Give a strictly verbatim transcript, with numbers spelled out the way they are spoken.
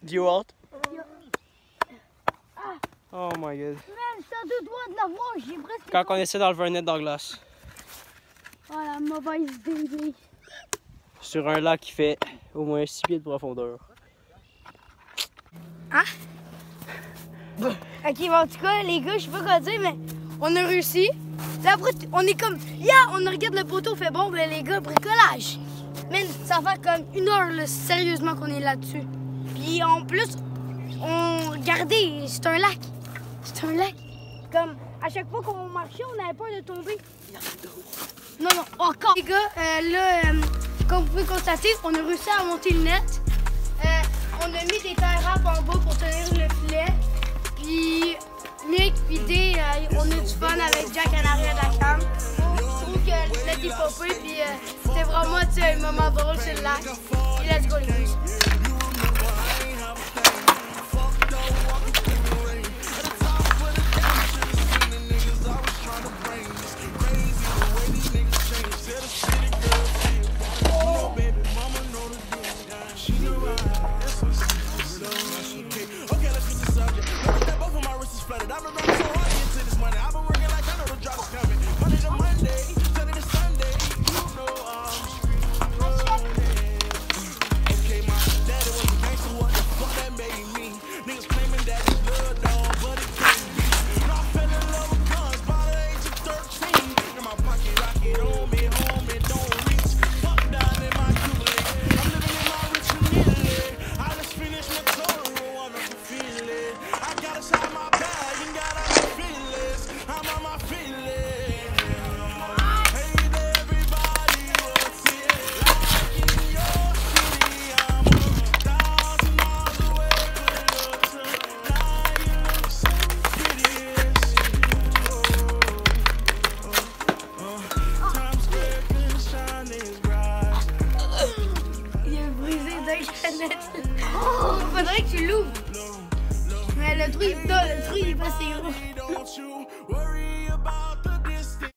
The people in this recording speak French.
Do you out? Yeah. Ah. Oh my god. Man, j'étais à deux doigts de l'avoir, j'ai presque... Quand on essaie d'enlever un net dans la glace. Oh la mauvaise idée. Sur un lac qui fait au moins six pieds de profondeur. Hein? Ok, bon, en tout cas, les gars, je sais pas quoi dire, mais on a réussi. Là, après, on est comme, yeah, on regarde le poteau, on fait bon, ben les gars, bricolage. Mais ça fait comme une heure, là, sérieusement, qu'on est là-dessus. Puis en plus, on regardez, c'est un lac. C'est un lac. Comme, à chaque fois qu'on marchait, on avait peur de tomber. Non, non, encore. Les gars, euh, là, euh, comme vous pouvez constater, on a réussi à monter le net. Euh, on a mis des tie wraps en bas pour tenir le filet. Puis, Nick, puis Dé, euh, on a du fun avec Jack en arrière de la cam. Je trouve que le net est popé, puis euh, c'était vraiment un moment drôle sur le lac. Et let's go, les gars. Oh, faudrait que tu l'ouvres. Mais le trou, il, le trou, il est pas si gros.